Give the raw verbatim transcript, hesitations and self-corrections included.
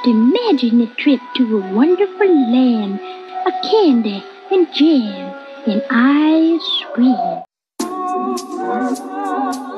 Just imagine a trip to a wonderful land, a candy and jam and ice cream.